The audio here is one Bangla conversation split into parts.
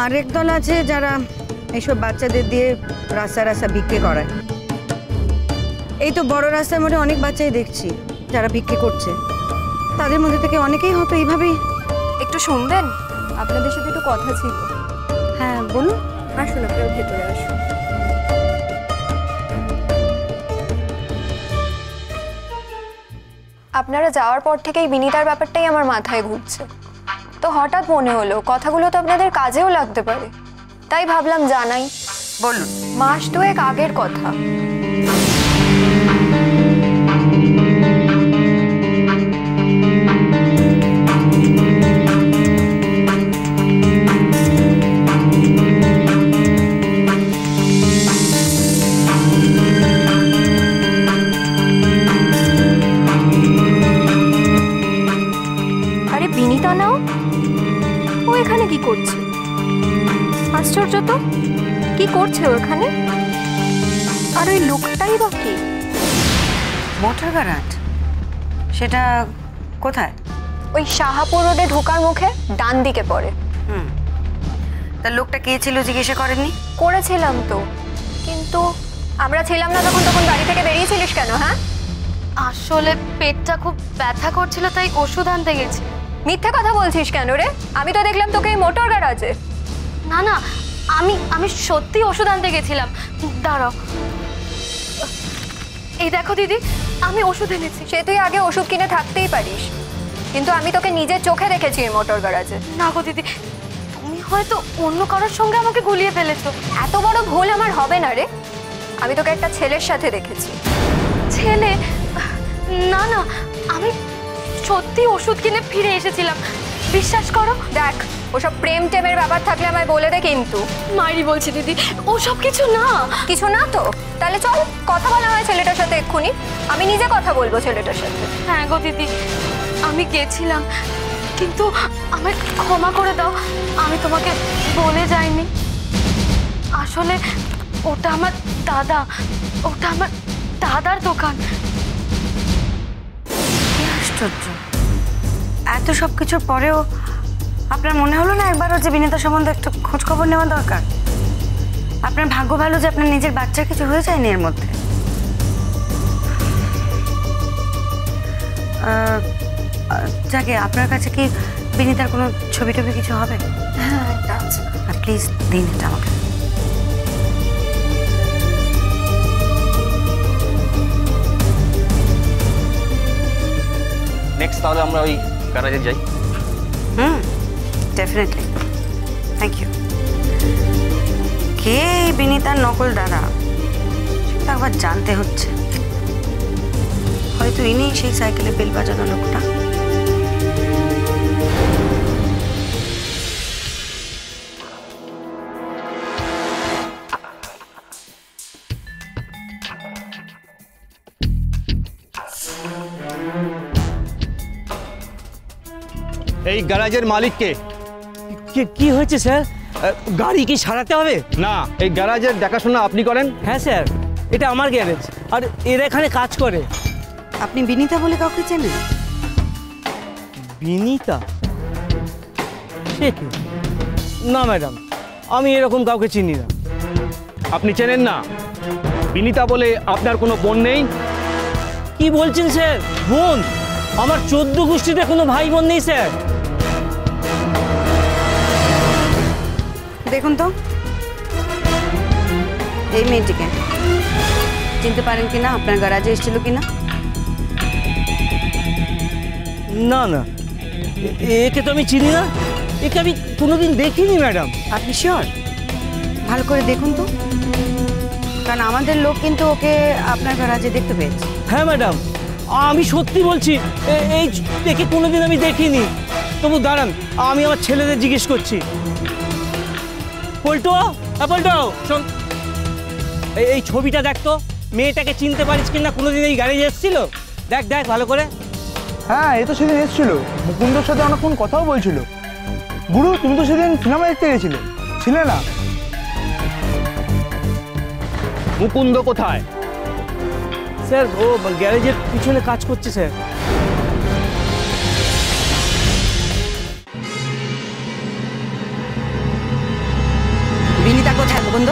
আরেক দল আছে যারা এইসব বাচ্চাদের দিয়ে রাস্তা রাস্তা ভিক্ষে করায়। এই তো বড় রাস্তার মধ্যে অনেক বাচ্চাই দেখছি যারা ভিক্ষে করছে। তাদের মধ্যে থেকে অনেকেই হয়তো এইভাবেই। একটু শুনবেন, আপনাদের সাথে একটু কথা ছিল। হ্যাঁ বলুন। আসুন, আপনারা ভেতরে আসুন। আপনারা যাওয়ার পর থেকেই বিনীতার ব্যাপারটাই আমার মাথায় ঘুরছে। তো হঠাৎ মনে হলো কথাগুলো তো আপনাদের কাজেও লাগতে পারে, তাই ভাবলাম জানাই। বলুন। মাস দুয়েক আগের কথা। বিনীতা নাও, ও এখানে কি করছে? আশ্চর্য তো, কি করছে ও এখানে? আর ওই লোকটাই বা কি? মোটর গ্যারাজ, সেটা কোথায়? ওই শাহাপুর রোডে ঢোকার মুখে ডান দিকে পড়ে। তা লোকটা কে ছিল জিজ্ঞাসা করেননি? করেছিলাম তো, কিন্তু আমরা ছিলাম না তখন বাড়ি থেকে বেরিয়েছিলিস কেন? হ্যাঁ, আসলে পেটটা খুব ব্যথা করছিল, তাই ওষুধ আনতে গেছি। মিথ্যে কথা বলছিস কেন রে? আমি তো দেখলাম তোকে এই মোটর গ্যারাজে। না না, আমি সত্যি ওষুধ আনতে গেছিলাম। দাঁড়াও, এই দেখো দিদি, আমি ওষুধ এনেছি। সে তুই আগে ওষুধ কিনে থাকতেই পারিস, কিন্তু আমি তোকে নিজের চোখে দেখেছি এই মোটর গ্যারাজে। না গো দিদি, তুমি হয়তো অন্য কারোর সঙ্গে আমাকে গুলিয়ে ফেলেছো। এত বড় ভুল আমার হবে না রে। আমি তোকে একটা ছেলের সাথে দেখেছি। ছেলে? না না, আমি সত্যি ওষুধ কিনে ফিরে এসেছিলাম, বিশ্বাস করো। দেখ, ওসব প্রেম টেমের ব্যাপার থাকলে আমায় বলে দে কিন্তু। মাইরি বলছি দিদি, ওসব কিছু না। কিছু না তো? তাহলে চল কথা বলা হয় ছেলেটার সাথে এক্ষুনি। আমি নিজে কথা বলবো ছেলেটার সাথে। হ্যাঁ গো দিদি, আমি গেছিলাম, কিন্তু আমায় ক্ষমা করে দাও, আমি তোমাকে বলে যাইনি। আসলে ওটা আমার দাদার দোকান। আশ্চর্য, এত সব কিছুর পরেও আপনার মনে হলো না একবারও যে বিনীতা সম্বন্ধে একটু খোঁজ খবর নেওয়া দরকার? আপনার ভাগ্য ভালো যে আপনার নিজের বাচ্চার কিছু হয়ে যায়নি এর মধ্যে। যাকে আপনার কাছে কি বিনীতার কোনো ছবি টবি কিছু হবে? হ্যাঁ, একটা আছে। প্লিজ দিন এটা আমাকে। নেক্সট তাহলে আমরা ওই গ্যারাজে যাই। Definitely, thank you. কে এই বিনীতার নকল দাদা সেটা একবার জানতে হচ্ছে। হয়তো ইনি সেই সাইকেলে বেল বাজানো লোকটা। এই গ্যারাজের মালিককে? কি হয়েছে স্যার? গাড়ি কি সারাতে হবে? না, এই গ্যারাজের দেখাশোনা আপনি করেন? হ্যাঁ স্যার, এটা আমার গ্যারেজ, আর এরা এখানে কাজ করে। আপনি বিনীতা বলে কাউকে চেনেন? বিনীতা? না ম্যাডাম, আমি এরকম কাউকে চিনি না। আপনি চেনেন না? বিনীতা বলে আপনার কোনো বোন নেই? কি বলছেন স্যার? বোন? আমার 14 গোষ্ঠীতে কোনো ভাই বোন নেই স্যার। দেখুন তো এই মেয়েটিকে চিনতে পারেন কিনা, আপনার গ্যারাজে এসেছিল কিনা? না না, একে তো আমি চিনি না, একে আমি কোনোদিন দেখিনি ম্যাডাম। আপনি শিওর? ভালো করে দেখুন তো, কারণ আমাদের লোক কিন্তু ওকে আপনার গ্যারাজে দেখতে পেয়েছে। হ্যাঁ ম্যাডাম, আমি সত্যি বলছি, এই একে কোনোদিন আমি দেখিনি। তবু দাঁড়ান, আমি আমার ছেলেদের জিজ্ঞেস করছি। পল্টু, পল্টু শোন, এই ছবিটা দেখ তো, মেয়েটাকে চিনতে পারিস কিনা? কোনোদিন এই গ্যারেজে এসেছিল? দেখ দেখ ভালো করে। হ্যাঁ, এই তো সেদিন এসেছিল, মুকুন্দর সাথে অনেকক্ষণ কথাও বলছিল। গুরু, তুমি তো সেদিন সিনেমা দেখতে গেছিলে, ছিলে না? মুকুন্দ কোথায়? স্যার, ও গ্যারেজের পিছনে কাজ করছে স্যার। কোথায় মুকুন্দ?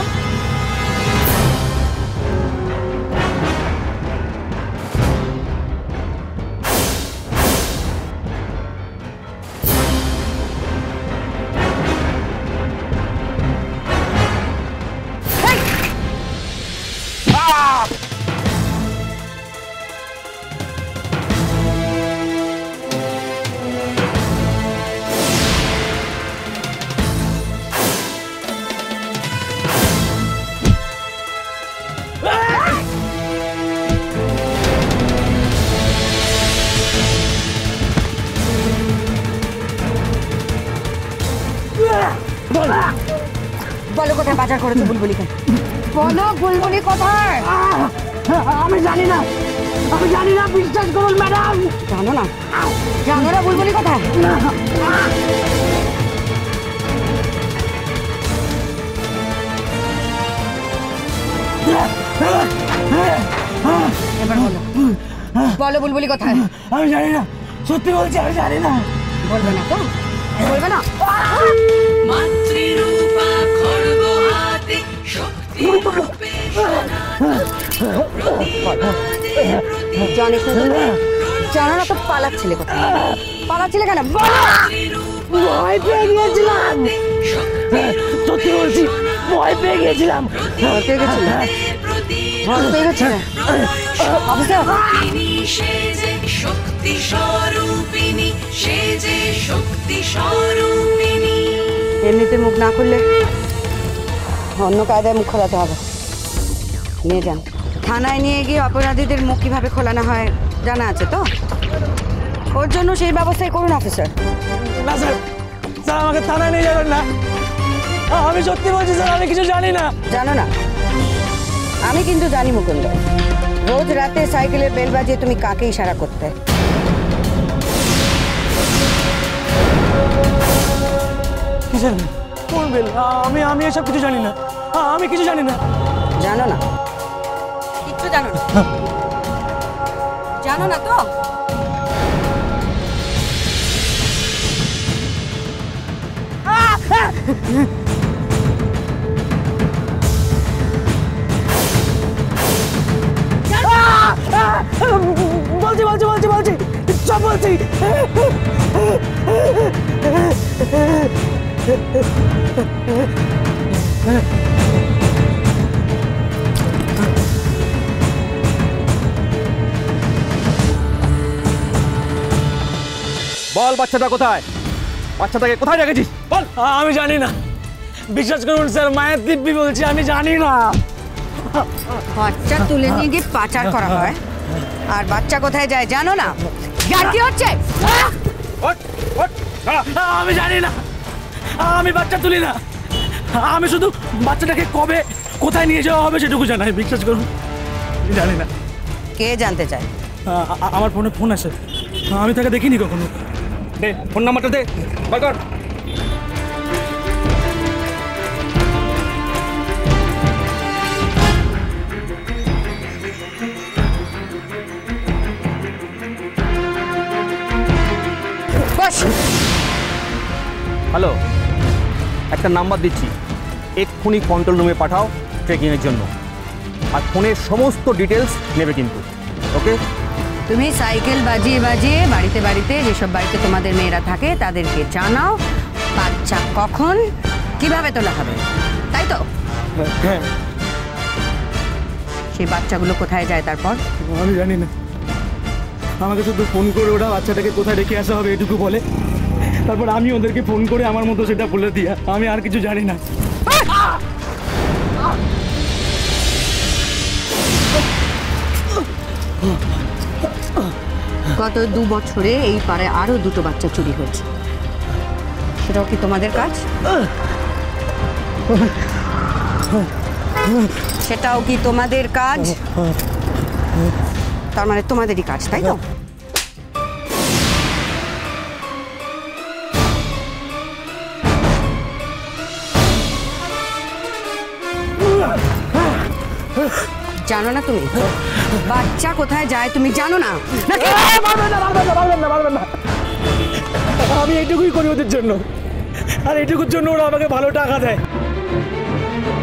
বলো কোথায় পাচার করেছো বুলবুলিকে? বলো বুলবুলি কোথায়? আমি জানি না, বিশ্বাস করুন ম্যাডাম। জানো না? জানো না বুলবুলি কোথায়? এবার বলো, বলো বুলবুলি কোথায়? আমি জানি না, সত্যি বলছি আমি জানি না। বলবে না তো? বলবে না? মাতৃরূপা খড়গ হাতে শক্তি রূপে জানো জানো না তো পালাচ্ছিলে কোথায়? পালাচ্ছিলে কেন? ভয় পেয়ে গিয়েছিলাম, সত্যি বলছি ভয় পেয়ে গিয়েছিলাম। ভয় পেয়ে গেছিলে? ভয় পেয়ে গেছিলে? অফিসার সেজে শক্তি স্বরূপিণী, সেজে শক্তি স্বরূপিণী। এমনিতে মুখ না খুললে অন্য কায়দায় মুখ খোলাতে হবে। নিয়ে যান থানায়, নিয়ে গিয়ে অপরাধীদের মুখ কিভাবে খোলানো হয় জানা আছে তো? ওর জন্য সেই ব্যবস্থাই করুন অফিসার। না স্যার, স্যার আমাকে থানায় নিয়ে যাবেন না। আমি সত্যি বলছি স্যার, আমি কিছু জানি না। জানো না? আমি কিন্তু জানি মুকুন্দ, রোজ রাতে সাইকেলের বেল বাজিয়ে তুমি কাকে ইশারা করতে? কিসের বেল? কোন বেল? আমি এসব কিছু জানি না, আমি কিছু জানি না। জানো না? কিচ্ছু জানো না? জানো না তো? বলছি সব বলছি। বল বাচ্চাটা কোথায়? বাচ্চাটাকে কোথায় রেখেছিস বল। আমি জানি না, বিশ্বাস করুন স্যার, মায়ের দিব্যি বলছি আমি জানি না। বাচ্চা তুলে নিয়ে গিয়ে পাচার করা হয়, আর বাচ্চা কোথায় যায় জানো না? আর কি হচ্ছে? আমি জানি না, আমি বাচ্চা তুলি না। আমি শুধু বাচ্চাটাকে কবে কোথায় নিয়ে যাওয়া হবে সেটুকু জানাই, বিশ্বাস করুন জানি না। কে জানতে চায়? আমার ফোনে ফোন আসে, আমি তাকে দেখিনি কখনো। দে ফোন নাম্বারটা দে, বার কর। হ্যালো, একটা নাম্বার দিচ্ছি, এক্ষুনি কন্ট্রোল রুমে পাঠাও ট্রেকিংয়ের জন্য, আর ফোনের সমস্ত ডিটেলস নেবে কিন্তু। ওকে? তুমি সাইকেল বাজিয়ে বাজিয়ে বাড়িতে বাড়িতে, যেসব বাড়িতে তোমাদের মেয়েরা থাকে তাদেরকে জানাও বাচ্চা কখন কিভাবে তোলা হবে, তাই তো? হ্যাঁ। সেই বাচ্চাগুলো কোথায় যায় তারপর? আমি জানি না, আমাকে শুধু ফোন করে ওরা বাচ্চাটাকে কোথায় রেখে আসা হবে এটুকু বলে, তারপর আমি ওদেরকে ফোন করে আমার মতো সেটা বলে দিয়া, আমি আর কিছু জানি না। গত 2 বছরে এই পাড়ায় আরো 2টো বাচ্চা চুরি হয়েছে, সেটাও কি তোমাদের কাজ? সেটাও কি তোমাদের কাজ? তার মানে তোমাদেরই কাজ, তাই তো? জানো না তুমি বাচ্চা কোথায় যায়? তুমি জানো না? আমি এইটুকুই করি ওদের জন্য, আর এইটুকুর জন্য ওরা আমাকে ভালো টাকা দেয়।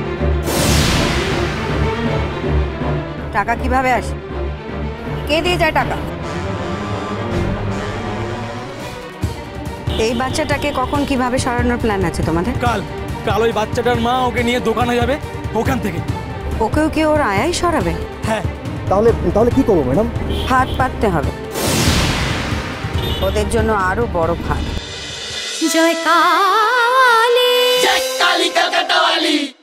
টাকা কিভাবে আসে? কে দিয়ে যায় টাকা? এই বাচ্চাটাকে কখন কিভাবে সরানোর প্ল্যান আছে তোমাদের? কাল কাল ওই বাচ্চাটার মা ওকে নিয়ে দোকানে যাবে, ওখান থেকে। ওকেও কি ওর আয়াই সরাবে? হ্যাঁ। তাহলে তাহলে কি করবো ম্যাডাম? ফাঁদ পাততে হবে, ওদের জন্য আরো বড় ফাঁদ। জয় কালী, জয় কালী কলকাতা वाली।